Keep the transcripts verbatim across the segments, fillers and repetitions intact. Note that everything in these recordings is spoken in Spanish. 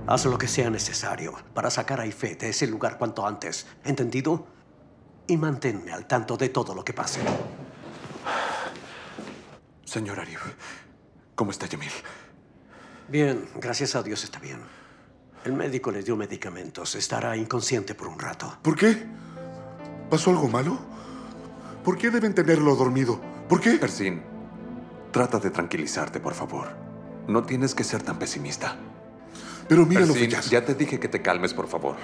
Haz lo que sea necesario para sacar a Ifet de ese lugar cuanto antes. ¿Entendido? Y manténme al tanto de todo lo que pase. Señor Arif, ¿cómo está Yemil? Bien, gracias a Dios está bien. El médico le dio medicamentos. Estará inconsciente por un rato. ¿Por qué? ¿Pasó algo malo? ¿Por qué deben tenerlo dormido? ¿Por qué? Ersin, trata de tranquilizarte, por favor. No tienes que ser tan pesimista. Pero mira Ersin, lo que ya... ya te dije que te calmes, por favor.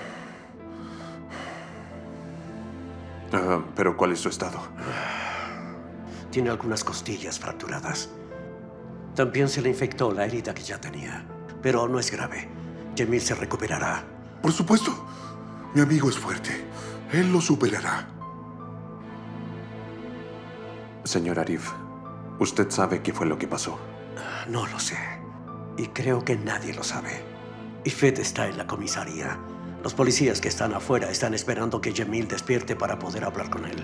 Uh, ¿Pero cuál es su estado? Tiene algunas costillas fracturadas. También se le infectó la herida que ya tenía. Pero no es grave. Yemil se recuperará. Por supuesto. Mi amigo es fuerte. Él lo superará. Señor Arif, ¿usted sabe qué fue lo que pasó? No lo sé. Y creo que nadie lo sabe. Ifet está en la comisaría. Los policías que están afuera están esperando que Yemil despierte para poder hablar con él.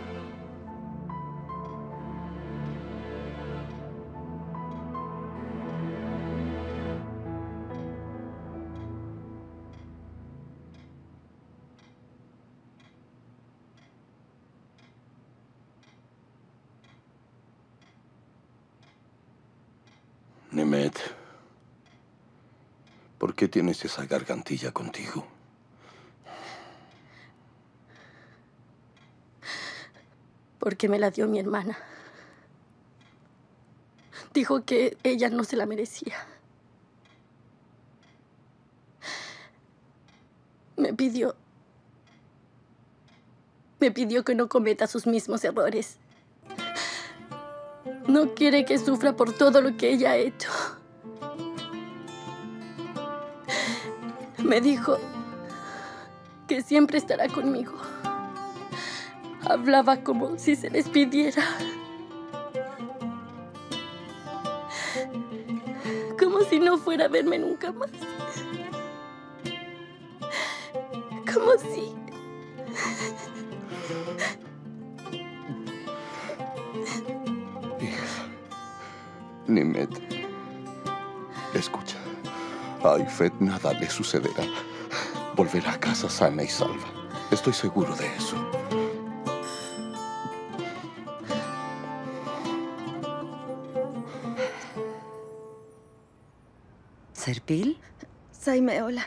Nemet, ¿por qué tienes esa gargantilla contigo? Porque me la dio mi hermana. Dijo que ella no se la merecía. Me pidió... Me pidió que no cometa sus mismos errores. No quiere que sufra por todo lo que ella ha hecho. Me dijo que siempre estará conmigo. Hablaba como si se despidiera. Como si no fuera a verme nunca más. Como si... Nemet, escucha. A Ifet nada le sucederá. Volverá a casa sana y salva. Estoy seguro de eso. ¿Serpil? Saime, hola.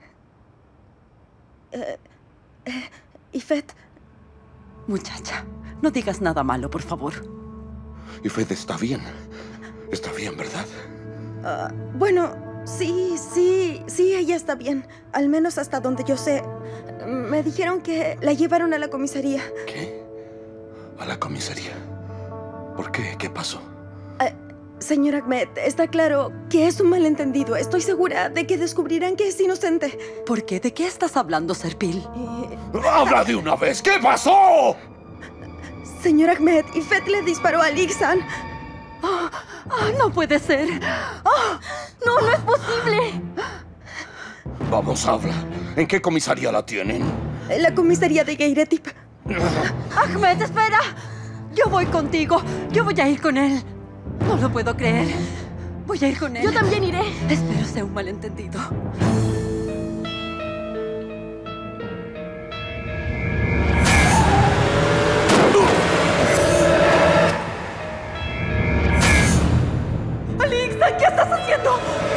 Eh, eh, Ifet. Muchacha, no digas nada malo, por favor. Ifet está bien. Está bien, ¿verdad? Uh, bueno, sí, sí, sí, ella está bien. Al menos hasta donde yo sé. Me dijeron que la llevaron a la comisaría. ¿Qué? ¿A la comisaría? ¿Por qué? ¿Qué pasó? Uh, señor Ahmed, está claro que es un malentendido. Estoy segura de que descubrirán que es inocente. ¿Por qué? ¿De qué estás hablando, Serpil? Eh... ¡Habla de una vez! ¿Qué pasó? Señor Ahmed, Ifet le disparó a Lixan. Oh, oh, no puede ser. Oh, no, no es posible. Vamos, habla. ¿En qué comisaría la tienen? En la comisaría de Geiretip. Ahmed, espera. Yo voy contigo. Yo voy a ir con él. No lo puedo creer. Voy a ir con él. Yo también iré. Espero sea un malentendido. ¿Qué estás haciendo?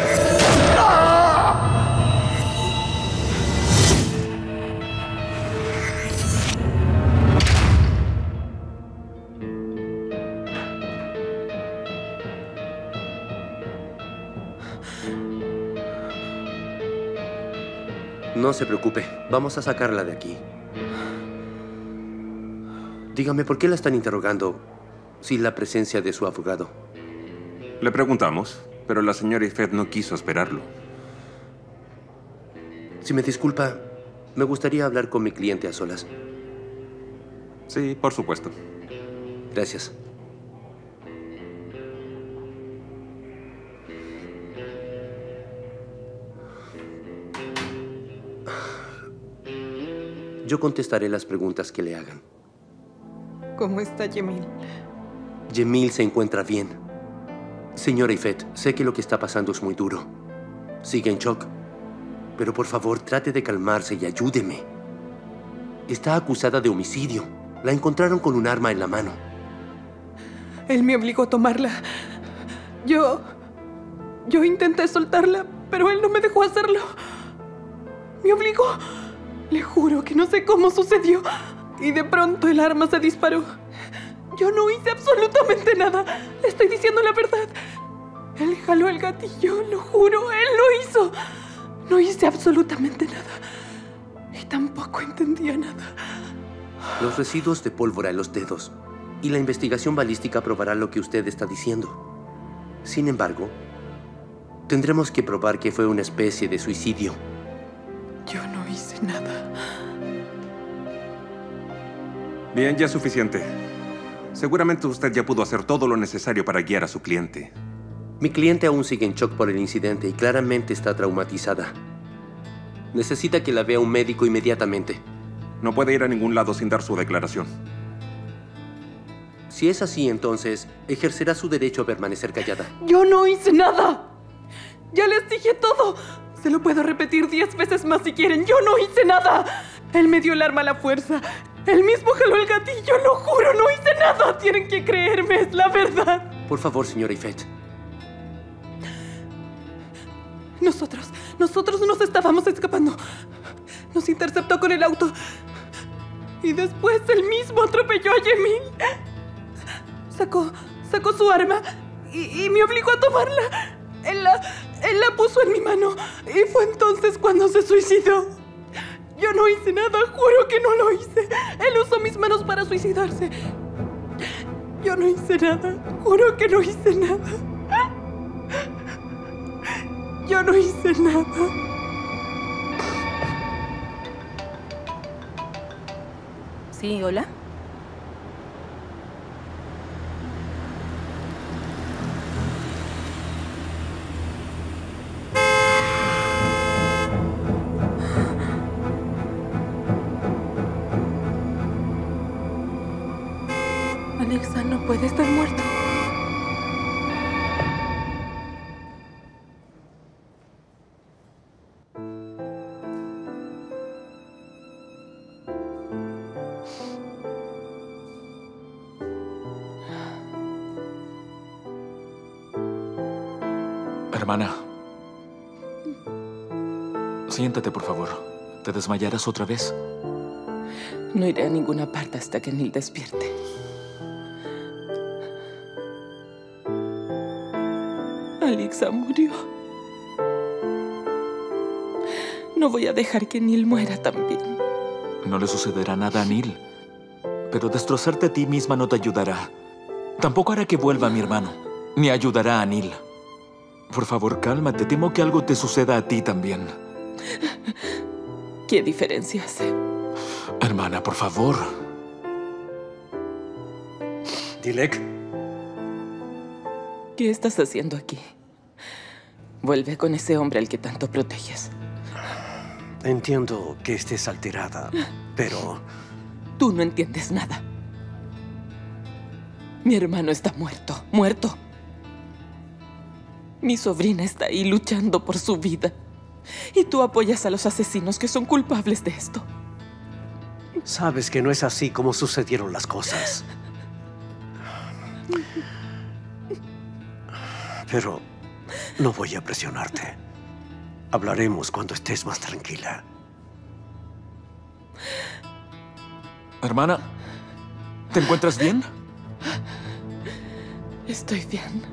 No se preocupe. Vamos a sacarla de aquí. Dígame, ¿por qué la están interrogando sin la presencia de su abogado? Le preguntamos, pero la señora Ifet no quiso esperarlo. Si me disculpa, me gustaría hablar con mi cliente a solas. Sí, por supuesto. Gracias. Yo contestaré las preguntas que le hagan. ¿Cómo está Yemil? Yemil se encuentra bien. Señora Ifet, sé que lo que está pasando es muy duro. ¿Sigue en shock? Pero por favor, trate de calmarse y ayúdeme. Está acusada de homicidio. La encontraron con un arma en la mano. Él me obligó a tomarla. Yo... Yo intenté soltarla, pero él no me dejó hacerlo. Me obligó. Le juro que no sé cómo sucedió. Y de pronto el arma se disparó. Yo no hice absolutamente nada. Le estoy diciendo la verdad. Él jaló el gatillo, lo juro. Él lo hizo. No hice absolutamente nada. Y tampoco entendía nada. Los residuos de pólvora en los dedos y la investigación balística probará lo que usted está diciendo. Sin embargo, tendremos que probar que fue una especie de suicidio. Yo no hice nada. Bien, ya es suficiente. Seguramente usted ya pudo hacer todo lo necesario para guiar a su cliente. Mi cliente aún sigue en shock por el incidente y claramente está traumatizada. Necesita que la vea un médico inmediatamente. No puede ir a ningún lado sin dar su declaración. Si es así, entonces ejercerá su derecho a permanecer callada. Yo no hice nada. Ya les dije todo. Se lo puedo repetir diez veces más si quieren. Yo no hice nada. Él me dio el arma a la fuerza. Él mismo jaló el gatillo. Lo juro, no hice nada. Tienen que creerme, es la verdad. Por favor, señora Yvette. Nosotros, nosotros nos estábamos escapando. Nos interceptó con el auto. Y después él mismo atropelló a Yemil. Sacó, sacó su arma y, y me obligó a tomarla. Él la, él la puso en mi mano. Y fue entonces cuando se suicidó. Yo no hice nada, juro que no lo hice. Él usó mis manos para suicidarse. Yo no hice nada, juro que no hice nada. Yo no hice nada. Sí, hola. Alexa no puede estar muerto. Hermana, siéntate, por favor. ¿Te desmayarás otra vez? No iré a ninguna parte hasta que Neil despierte. Alexa murió. No voy a dejar que Neil muera también. No le sucederá nada a Neil. Pero destrozarte a ti misma no te ayudará. Tampoco hará que vuelva a mi hermano, ni ayudará a Neil. Por favor, cálmate. Temo que algo te suceda a ti también. ¿Qué diferencia hace? Hermana, por favor. Dilek. ¿Qué estás haciendo aquí? Vuelve con ese hombre al que tanto proteges. Entiendo que estés alterada, pero... Tú no entiendes nada. Mi hermano está muerto, muerto. Mi sobrina está ahí luchando por su vida. Y tú apoyas a los asesinos que son culpables de esto. Sabes que no es así como sucedieron las cosas. Pero no voy a presionarte. Hablaremos cuando estés más tranquila. Hermana, ¿te encuentras bien? Estoy bien.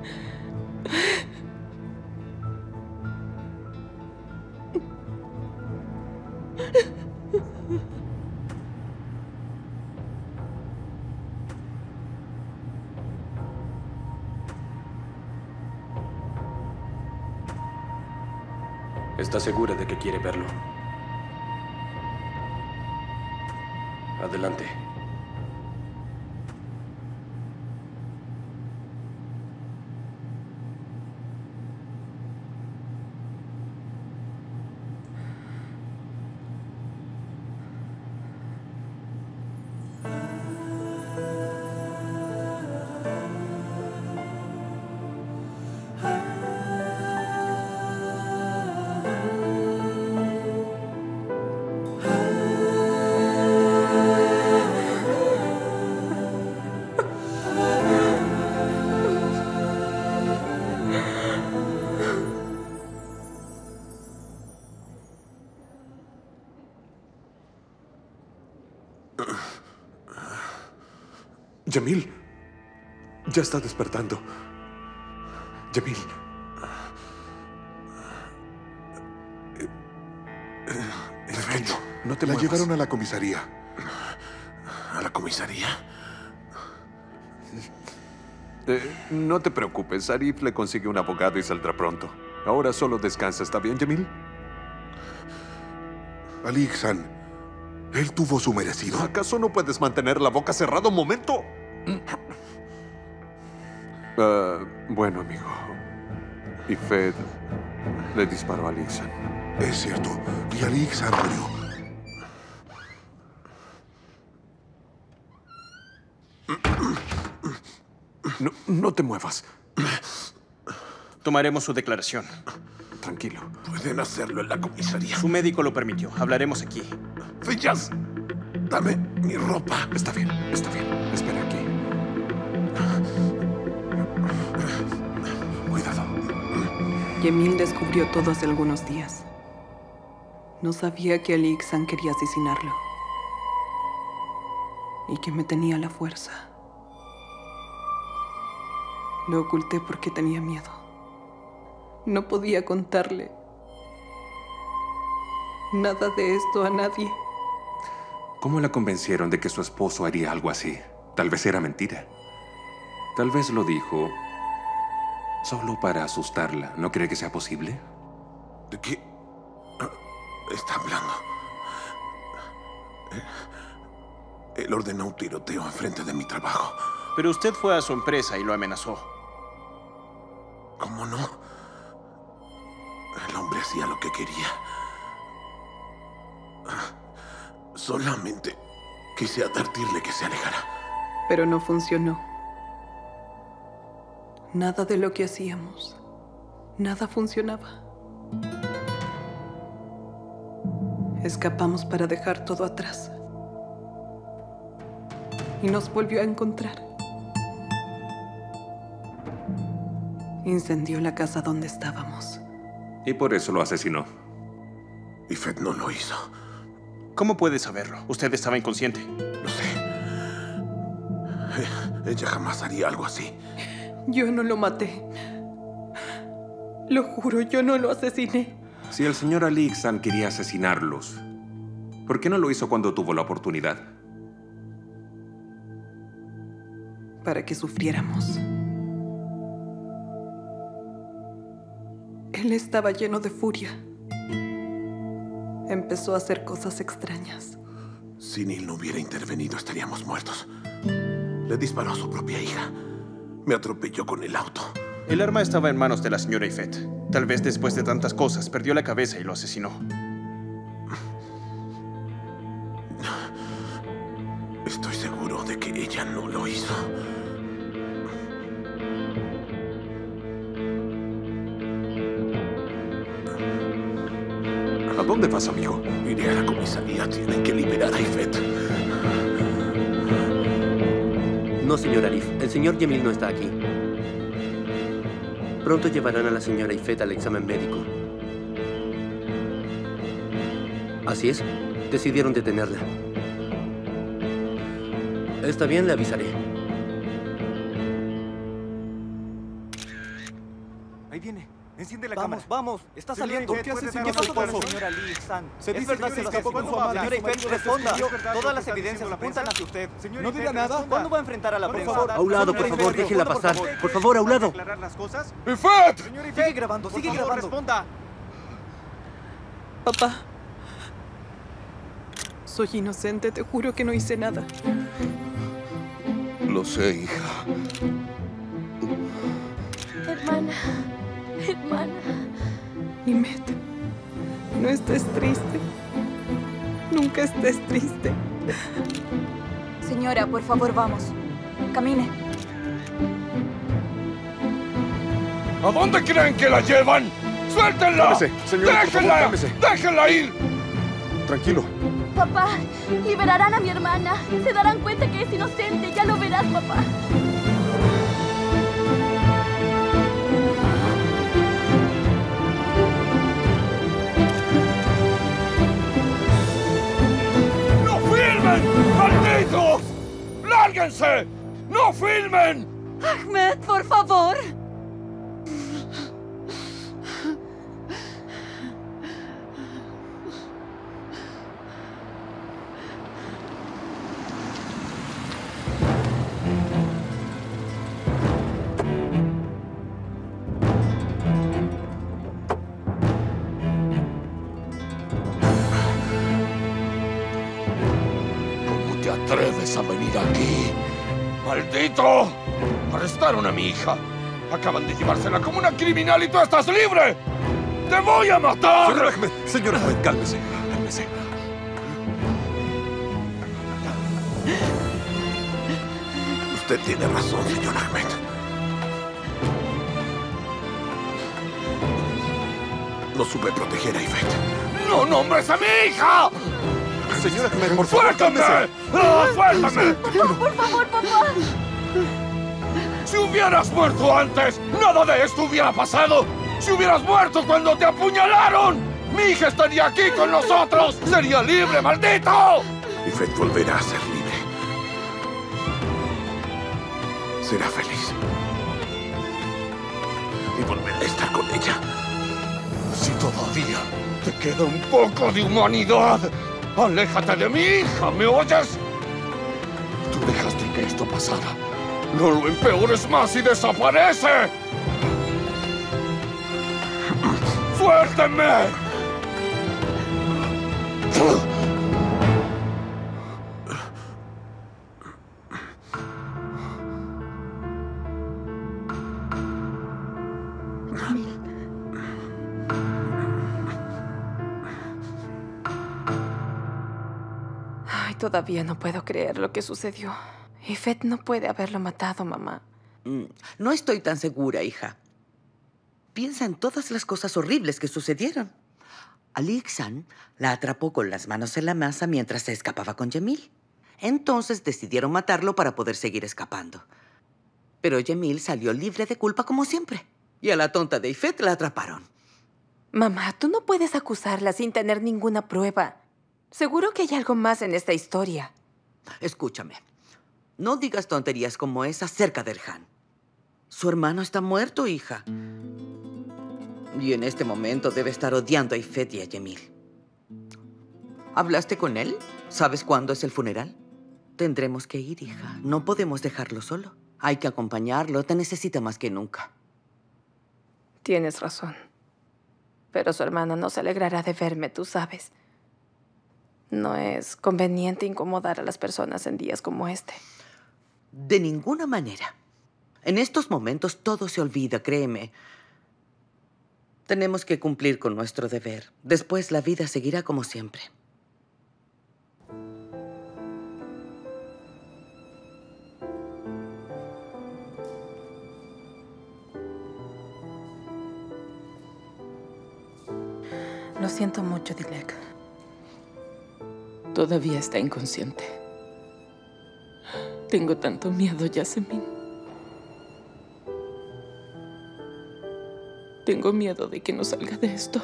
¿Está segura de que quiere verlo? Adelante. Yamil, ya está despertando. Yamil. Perfecto. No te La muevas. llevaron a la comisaría. ¿A la comisaría? Eh, no te preocupes, Arif le consigue un abogado y saldrá pronto. Ahora solo descansa, ¿está bien, Yamil? Ali Ihsan, él tuvo su merecido. ¿Acaso no puedes mantener la boca cerrada un momento? Uh, bueno, amigo. Ifet le disparó a Ali Ihsan. Es cierto, y Ali Ihsan murió. No, no te muevas. Tomaremos su declaración. Tranquilo. Pueden hacerlo en la comisaría. Su médico lo permitió. Hablaremos aquí. Fiyaz, dame mi ropa. Está bien, está bien. Espera aquí. Cuidado. Yemil descubrió todo hace algunos días. No sabía que Ali Ihsan quería asesinarlo. Y que me tenía a la fuerza. Lo oculté porque tenía miedo. No podía contarle nada de esto a nadie. ¿Cómo la convencieron de que su esposo haría algo así? Tal vez era mentira. Tal vez lo dijo solo para asustarla. ¿No cree que sea posible? ¿De qué está hablando? Él ordenó un tiroteo enfrente de mi trabajo. Pero usted fue a su empresa y lo amenazó. ¿Cómo no? El hombre hacía lo que quería. Solamente quise advertirle que se alejara. Pero no funcionó. Nada de lo que hacíamos. Nada funcionaba. Escapamos para dejar todo atrás. Y nos volvió a encontrar. Incendió la casa donde estábamos. Y por eso lo asesinó. Ifet no lo hizo. ¿Cómo puede saberlo? Usted estaba inconsciente. Lo sé. Ella jamás haría algo así. Yo no lo maté. Lo juro, yo no lo asesiné. Si el señor Ali Ihsan quería asesinarlos, ¿por qué no lo hizo cuando tuvo la oportunidad? Para que sufriéramos. Él estaba lleno de furia. Empezó a hacer cosas extrañas. Si Neil no hubiera intervenido, estaríamos muertos. Le disparó a su propia hija. Me atropelló con el auto. El arma estaba en manos de la señora Ifet. Tal vez después de tantas cosas, perdió la cabeza y lo asesinó. Estoy seguro de que ella no lo hizo. ¿A dónde vas, amigo? Iré a la comisaría. Tienen que liberar a Ifet. No, señor Arif. El señor Yemil no está aquí. Pronto llevarán a la señora Ifet al examen médico. Así es. Decidieron detenerla. Está bien, le avisaré. Ahí viene. Enciende la vamos, cámara. Vamos, vamos. Está Señor saliendo. Ifet, ¿Qué, ¿puede ¿Qué darnos pasó el con la paso? señora Ali Ihsan? Se ¿Es dice verdad que que lo escapó con asesinó? su amable. Señora Ifet, responda. Todas las evidencias apuntan hacia usted. No diga nada. ¿Cuándo va a enfrentar a la prensa? A un lado, por favor, déjenla pasar. Por favor, a un lado. ¡Ifet! Sigue grabando, sigue grabando. Responda. Papá. Soy inocente, te juro que no hice nada. Lo sé, hija. Hermana, hermana. Nimet, no estés triste. Nunca estés triste. Señora, por favor, vamos. Camine. ¿A dónde creen que la llevan? ¡Suéltenla! Cálmese, señor, por ¡Déjenla! favor, cálmese. ¡Déjenla ir! Tranquilo. Papá, liberarán a mi hermana. Se darán cuenta que es inocente. Ya lo verás, papá. ¡No firmen! ¡Malditos! ¡Lárguense! ¡No filmen! Ahmed, por favor. ¿Cómo te atreves a venir aquí? ¡Maldito! Arrestaron a mi hija. Acaban de llevársela como una criminal y tú estás libre. ¡Te voy a matar! Señor Ahmed, señor Ahmed, cálmese, cálmese. Usted tiene razón, señor Ahmed. No supe proteger a Ifet. ¡No nombres a mi hija! Señor Ahmed, por favor, ¡Suéltame! cálmese. ¡Ah, suéltame! Por favor, papá. ¡Si hubieras muerto antes, nada de esto hubiera pasado! ¡Si hubieras muerto cuando te apuñalaron! ¡Mi hija estaría aquí con nosotros! ¡Sería libre, maldito! Ifet volverá a ser libre. Será feliz. Y volverá a estar con ella. Si todavía te queda un poco de humanidad, aléjate de mi hija, ¿me oyes? Tú dejaste que esto pasara. No lo empeores más y desaparece. ¡Suélteme! Ay, todavía no puedo creer lo que sucedió. Ifet no puede haberlo matado, mamá. Mm, No estoy tan segura, hija. Piensa en todas las cosas horribles que sucedieron. Ali Iksan la atrapó con las manos en la masa mientras se escapaba con Yemil. Entonces decidieron matarlo para poder seguir escapando. Pero Yemil salió libre de culpa como siempre. Y a la tonta de Ifet la atraparon. Mamá, tú no puedes acusarla sin tener ninguna prueba. Seguro que hay algo más en esta historia. Escúchame. No digas tonterías como esa acerca de Erhan. Su hermano está muerto, hija. Y en este momento debe estar odiando a Ifet y a Yemil. ¿Hablaste con él? ¿Sabes cuándo es el funeral? Tendremos que ir, hija. No podemos dejarlo solo. Hay que acompañarlo. Te necesita más que nunca. Tienes razón. Pero su hermano no se alegrará de verme, tú sabes. No es conveniente incomodar a las personas en días como este. De ninguna manera. En estos momentos todo se olvida, créeme. Tenemos que cumplir con nuestro deber. Después la vida seguirá como siempre. Lo siento mucho, Dilek. Todavía está inconsciente. Tengo tanto miedo, Yasemin. Tengo miedo de que no salga de esto.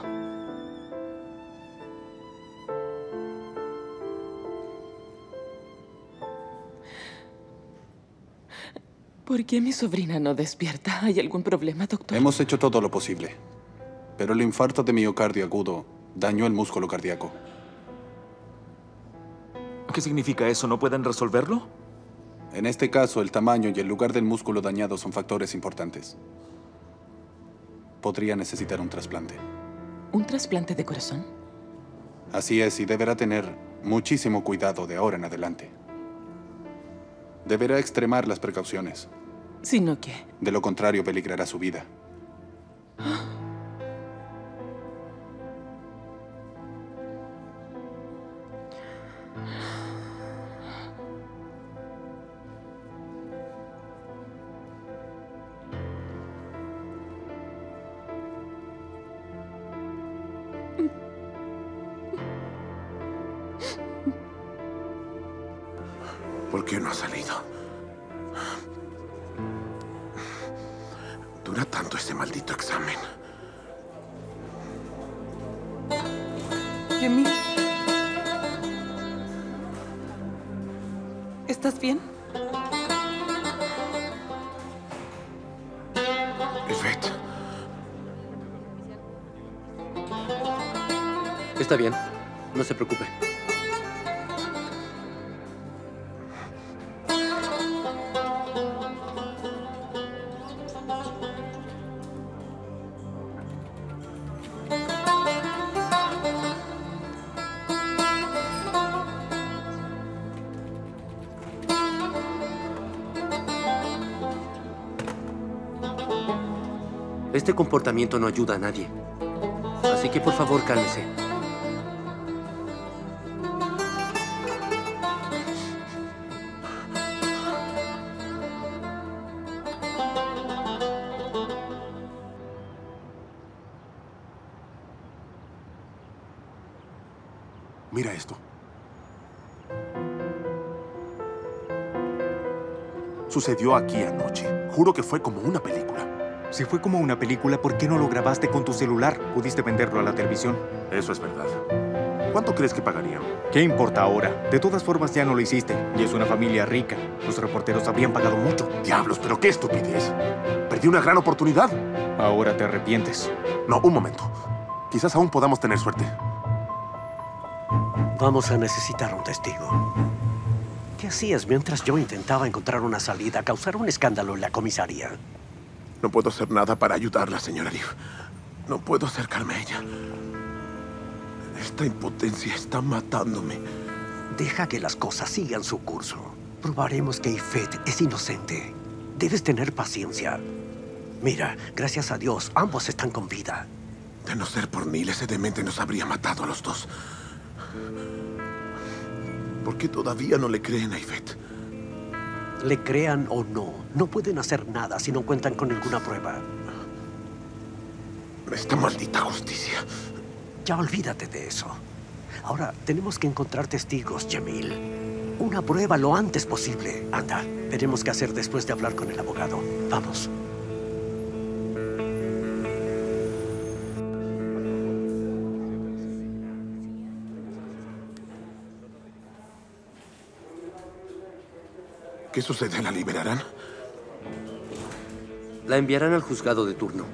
¿Por qué mi sobrina no despierta? ¿Hay algún problema, doctor? Hemos hecho todo lo posible, pero el infarto de miocardio agudo dañó el músculo cardíaco. ¿Qué significa eso? ¿No pueden resolverlo? En este caso, el tamaño y el lugar del músculo dañado son factores importantes. Podría necesitar un trasplante. ¿Un trasplante de corazón? Así es, y deberá tener muchísimo cuidado de ahora en adelante. Deberá extremar las precauciones. ¿Sino qué? De lo contrario, peligrará su vida. ¿Por qué no ha salido? Dura tanto este maldito examen. Yemil. ¿Estás bien? Está bien. No se preocupe. Este comportamiento no ayuda a nadie. Así que, por favor, cálmese. Mira esto. Sucedió aquí anoche. Juro que fue como una película. Si fue como una película, ¿por qué no lo grabaste con tu celular? Pudiste venderlo a la televisión. Eso es verdad. ¿Cuánto crees que pagarían? ¿Qué importa ahora? De todas formas, ya no lo hiciste. Y es una familia rica. Los reporteros habrían pagado mucho. Diablos, pero qué estupidez. Perdí una gran oportunidad. Ahora te arrepientes. No, un momento. Quizás aún podamos tener suerte. Vamos a necesitar un testigo. ¿Qué hacías mientras yo intentaba encontrar una salida, causar un escándalo en la comisaría? No puedo hacer nada para ayudarla, señora Arif. No puedo acercarme a ella. Esta impotencia está matándome. Deja que las cosas sigan su curso. Probaremos que Ifet es inocente. Debes tener paciencia. Mira, gracias a Dios, ambos están con vida. De no ser por Neil, ese demente nos habría matado a los dos. ¿Por qué todavía no le creen a Ifet? Le crean o no, no pueden hacer nada si no cuentan con ninguna prueba. Esta maldita justicia. Ya olvídate de eso. Ahora, tenemos que encontrar testigos, Jamil. Una prueba lo antes posible. Anda, veremos qué hacer después de hablar con el abogado. Vamos. ¿Qué sucede? ¿La liberarán? La enviarán al juzgado de turno.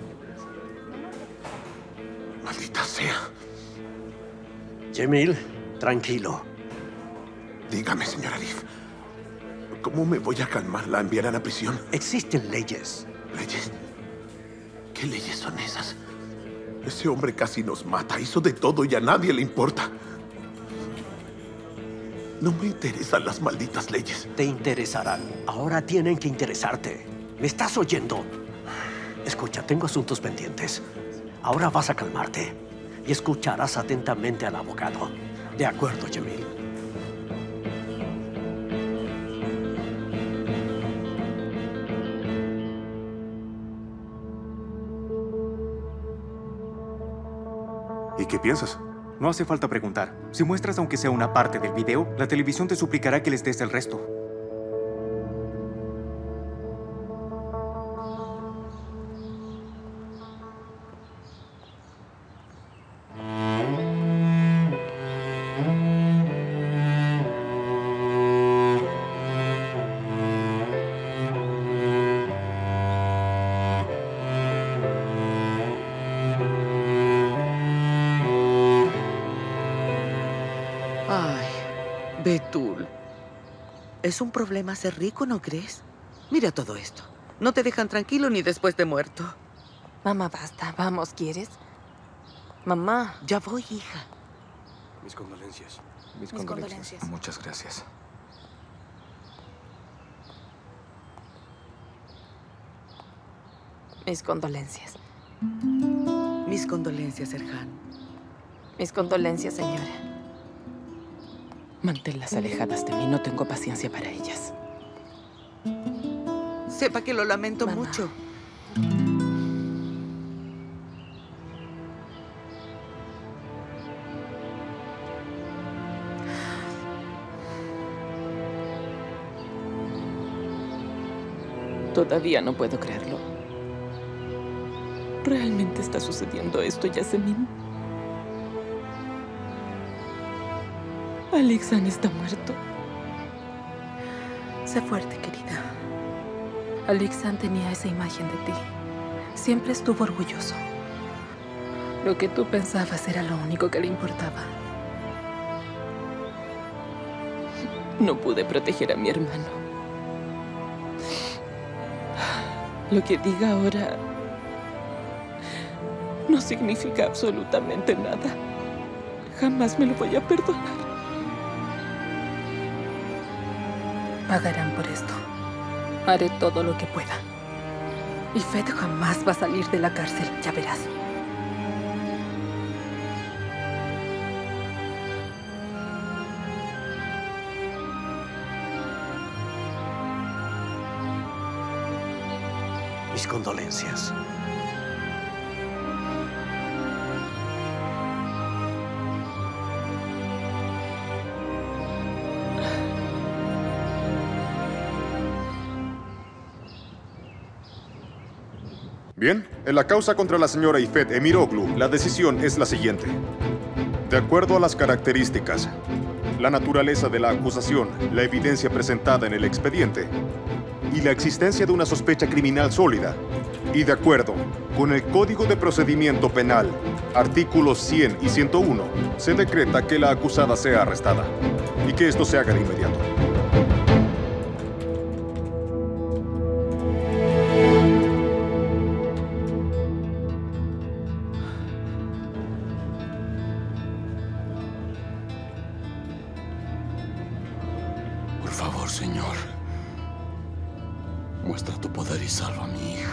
Maldita sea. Jamil, tranquilo. Dígame, señor Arif. ¿Cómo me voy a calmar? ¿La enviarán a prisión? Existen leyes. ¿Leyes? ¿Qué leyes son esas? Ese hombre casi nos mata. Hizo de todo y a nadie le importa. No me interesan las malditas leyes. Te interesarán. Ahora tienen que interesarte. ¿Me estás oyendo? Escucha, tengo asuntos pendientes. Ahora vas a calmarte y escucharás atentamente al abogado. De acuerdo, Jamil. ¿Y qué piensas? No hace falta preguntar. Si muestras aunque sea una parte del video, la televisión te suplicará que les des el resto. Betul, es un problema ser rico, ¿no crees? Mira todo esto. No te dejan tranquilo ni después de muerto. Mamá, basta. Vamos, ¿quieres? Mamá. Ya voy, hija. Mis condolencias. Mis condolencias. Muchas gracias. Mis condolencias. Mis condolencias, Erhan. Mis condolencias, señora. Manténlas alejadas de mí. No tengo paciencia para ellas. Sepa que lo lamento Mamá. mucho. Todavía no puedo creerlo. ¿Realmente está sucediendo esto, Yasemin? Alexan está muerto. Sé fuerte, querida. Alexan tenía esa imagen de ti. Siempre estuvo orgulloso. Lo que tú pensabas era lo único que le importaba. No pude proteger a mi hermano. Lo que diga ahora no significa absolutamente nada. Jamás me lo voy a perdonar. Pagarán por esto. Haré todo lo que pueda. Y Fed jamás va a salir de la cárcel, ya verás. Mis condolencias. Bien, en la causa contra la señora Ifet Emiroglu, la decisión es la siguiente. De acuerdo a las características, la naturaleza de la acusación, la evidencia presentada en el expediente y la existencia de una sospecha criminal sólida, y de acuerdo con el Código de Procedimiento Penal, artículos cien y ciento uno, se decreta que la acusada sea arrestada y que esto se haga de inmediato. Por favor, Señor, muestra tu poder y salva a mi hija.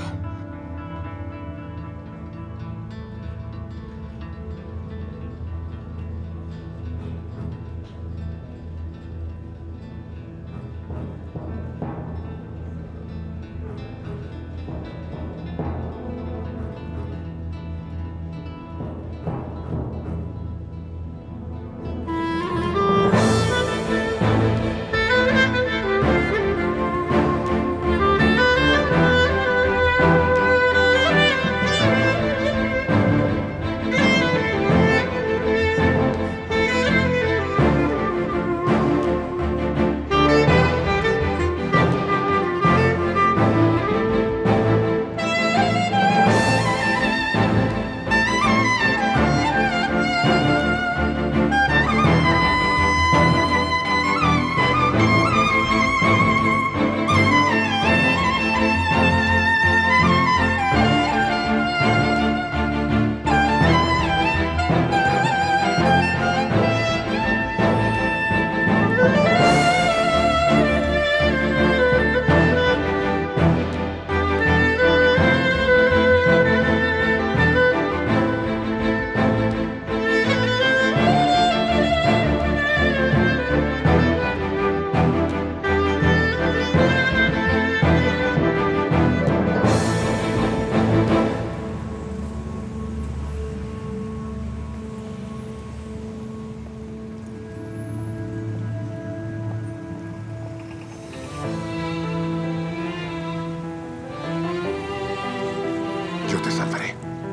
Yo te salvaré.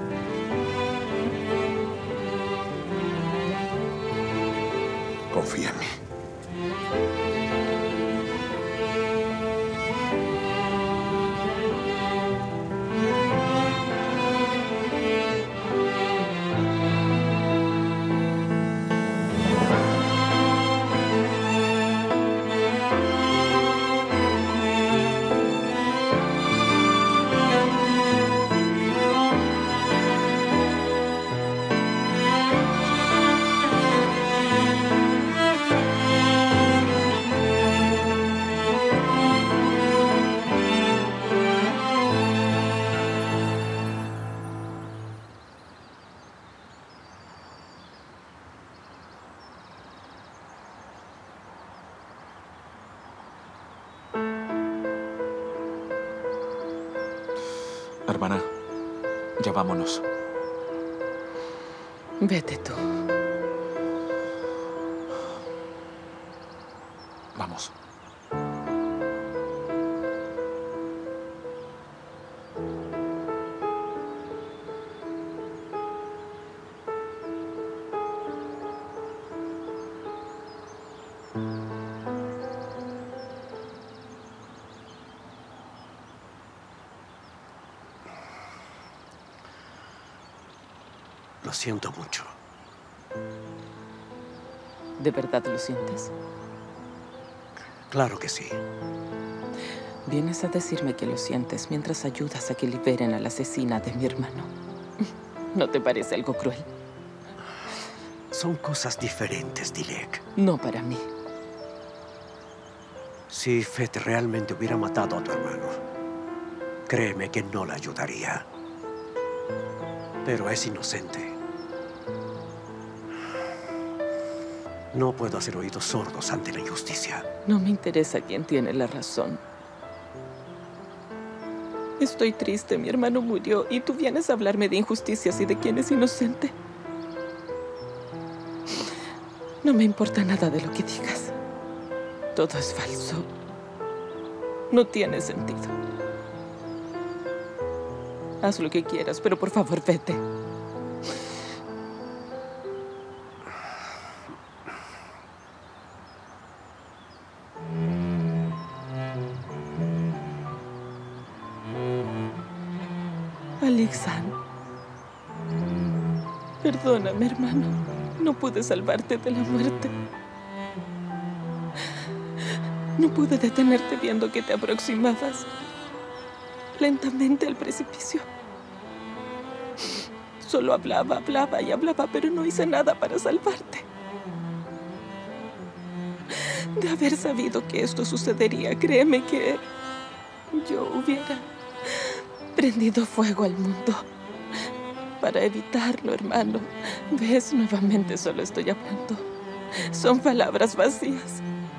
Confía en mí. Hermana, ya vámonos. Vete tú. Vamos. Lo siento mucho. ¿De verdad lo sientes? Claro que sí. Vienes a decirme que lo sientes mientras ayudas a que liberen a la asesina de mi hermano. ¿No te parece algo cruel? Son cosas diferentes, Dilek. No para mí. Si Fett realmente hubiera matado a tu hermano, créeme que no la ayudaría. Pero es inocente. No puedo hacer oídos sordos ante la injusticia. No me interesa quién tiene la razón. Estoy triste, mi hermano murió y tú vienes a hablarme de injusticias y de quién es inocente. No me importa nada de lo que digas. Todo es falso. No tiene sentido. Haz lo que quieras, pero por favor, vete. Alexan. Perdóname, hermano. No pude salvarte de la muerte. No pude detenerte viendo que te aproximabas lentamente al precipicio. Solo hablaba, hablaba y hablaba, pero no hice nada para salvarte. De haber sabido que esto sucedería, créeme que yo hubiera prendido fuego al mundo. Para evitarlo, hermano. ¿Ves? Nuevamente solo estoy hablando. Son palabras vacías.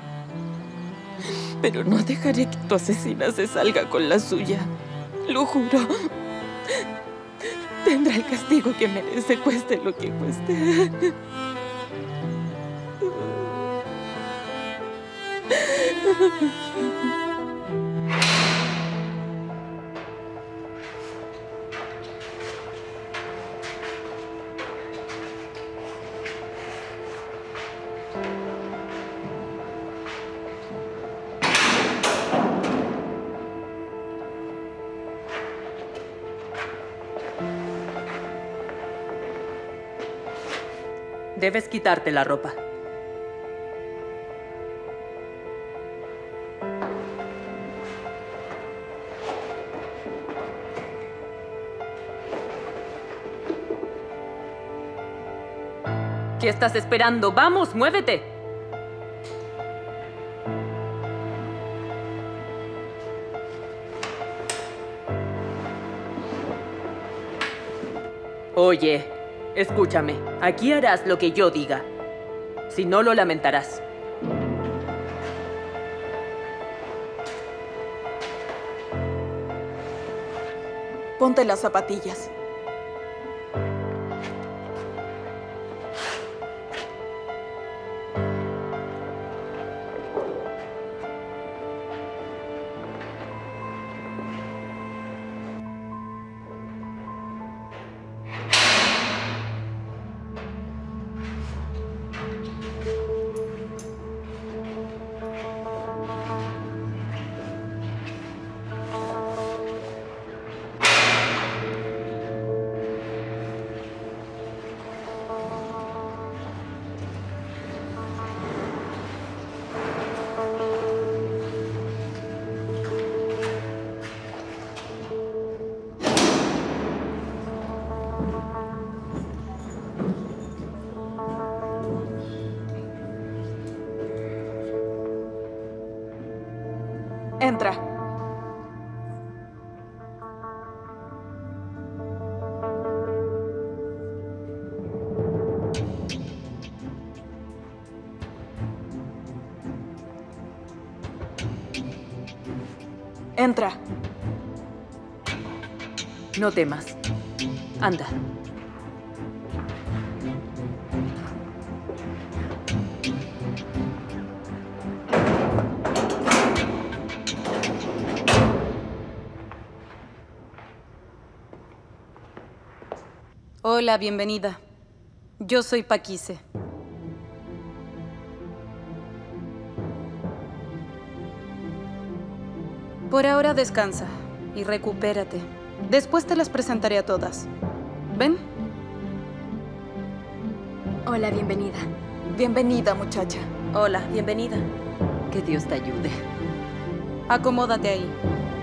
Pero no dejaré que tu asesina se salga con la suya. Lo juro. Tendrá el castigo que merece, cueste lo que cueste. Debes quitarte la ropa. ¿Qué estás esperando? ¡Vamos, muévete! Oye, escúchame. Aquí harás lo que yo diga. Si no, lo lamentarás. Ponte las zapatillas. Entra. Entra. No temas. Anda. Hola, bienvenida. Yo soy Paquise. Por ahora descansa y recupérate. Después te las presentaré a todas. ¿Ven? Hola, bienvenida. Bienvenida, muchacha. Hola, bienvenida. Que Dios te ayude. Acomódate ahí.